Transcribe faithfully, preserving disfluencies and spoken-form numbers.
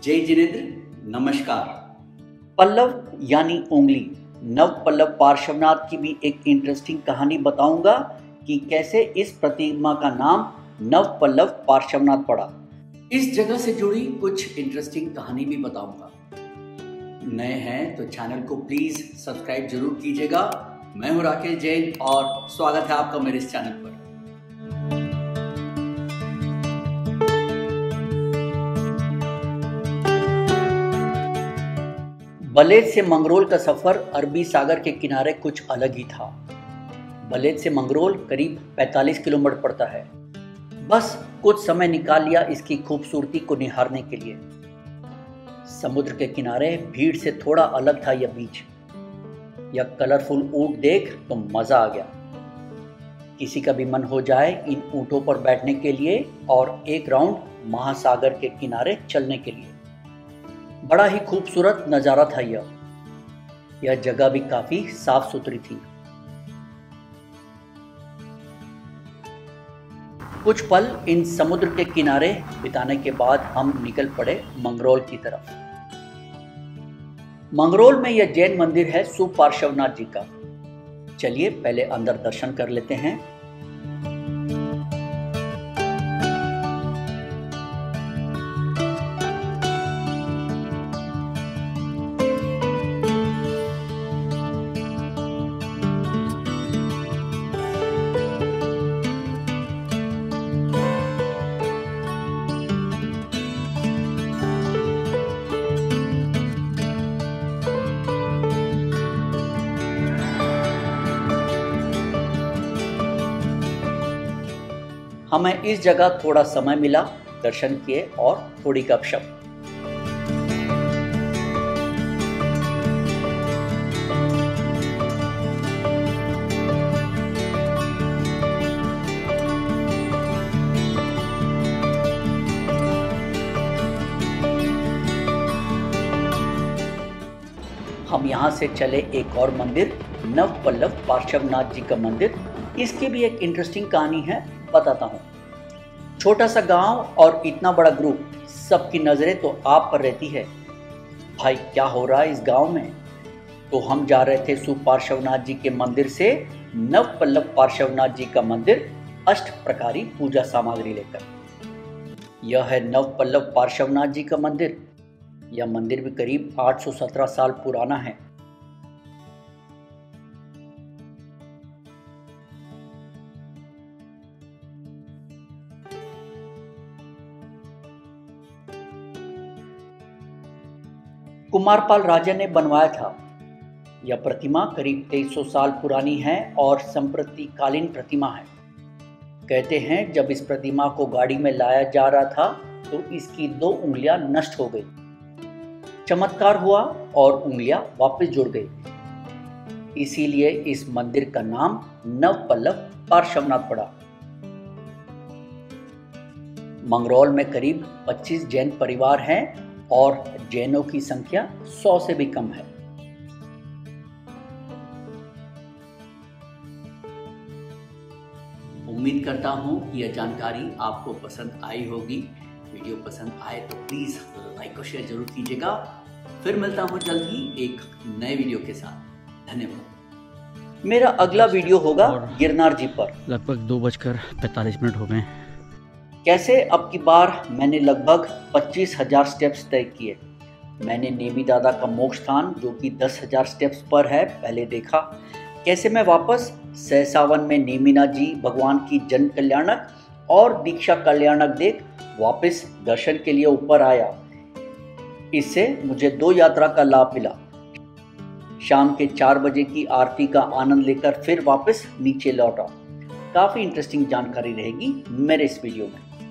जय जिनेंद्र, नमस्कार। पल्लव यानी उंगली, नव पल्लव पार्श्वनाथ की भी एक इंटरेस्टिंग कहानी बताऊंगा कि कैसे इस प्रतिमा का नाम नव पल्लव पार्श्वनाथ पड़ा। इस जगह से जुड़ी कुछ इंटरेस्टिंग कहानी भी बताऊंगा। नए हैं तो चैनल को प्लीज सब्सक्राइब जरूर कीजिएगा। मैं हूं राकेश जैन और स्वागत है आपका मेरे इस चैनल पर। बलेद से मंगरोल का सफर अरबी सागर के किनारे कुछ अलग ही था। बलेद से मंगरोल करीब पैंतालीस किलोमीटर पड़ता है। बस कुछ समय निकाल लिया इसकी खूबसूरती को निहारने के लिए। समुद्र के किनारे भीड़ से थोड़ा अलग था यह बीच। यह कलरफुल ऊंट देख तो मजा आ गया। किसी का भी मन हो जाए इन ऊंटों पर बैठने के लिए और एक राउंड महासागर के किनारे चलने के लिए। बड़ा ही खूबसूरत नजारा था यह। यह जगह भी काफी साफ सुथरी थी। कुछ पल इन समुद्र के किनारे बिताने के बाद हम निकल पड़े मंगरोल की तरफ। मंगरोल में यह जैन मंदिर है सुपार्श्वनाथ जी का। चलिए पहले अंदर दर्शन कर लेते हैं। हमें इस जगह थोड़ा समय मिला, दर्शन किए और थोड़ी गपशप। हम यहाँ से चले एक और मंदिर, नव पल्लव पार्श्वनाथ जी का मंदिर। इसकी भी एक इंटरेस्टिंग कहानी है, बताता हूँ। छोटा सा गांव और इतना बड़ा ग्रुप, सबकी नजरें तो आप पर रहती है। भाई क्या हो रहा है इस गांव में? तो हम जा रहे थे सुपार्श्वनाथ जी के मंदिर से नव पल्लव पार्श्वनाथ जी का मंदिर अष्ट प्रकारी पूजा सामग्री लेकर। यह है नव पल्लव पार्श्वनाथ जी का मंदिर। यह मंदिर भी करीब आठ सौ सत्रह साल पुराना है। कुमारपाल राजा ने बनवाया था। यह प्रतिमा करीब तेईस सौ साल पुरानी है और संप्रतिकालीन प्रतिमा है। कहते हैं जब इस प्रतिमा को गाड़ी में लाया जा रहा था तो इसकी दो उंगलियां नष्ट हो गई। चमत्कार हुआ और उंगलियां वापस जुड़ गई। इसीलिए इस मंदिर का नाम नव पल्लव पार्श्वनाथ पड़ा। मंगरोल में करीब पच्चीस जैन परिवार हैं और जैनों की संख्या सौ से भी कम है। उम्मीद करता हूं कि यह जानकारी आपको पसंद आई होगी। वीडियो पसंद आए तो प्लीज लाइक और शेयर जरूर कीजिएगा। फिर मिलता हूं जल्द ही एक नए वीडियो के साथ। धन्यवाद। मेरा अगला वीडियो होगा गिरनार जी पर। लगभग दो बजकर पैंतालीस मिनट हो गए। कैसे अब की बार मैंने लगभग पच्चीस हजार स्टेप्स तय किए। मैंने नेमी दादा का मोक्ष स्थान जो कि दस हजार स्टेप्स पर है पहले देखा। कैसे मैं वापस सहसावन में नेमिनाथ जी भगवान की जन कल्याणक और दीक्षा कल्याणक देख वापस दर्शन के लिए ऊपर आया। इससे मुझे दो यात्रा का लाभ मिला। शाम के चार बजे की आरती का आनंद लेकर फिर वापस नीचे लौटा। काफी इंटरेस्टिंग जानकारी रहेगी मेरे इस वीडियो में।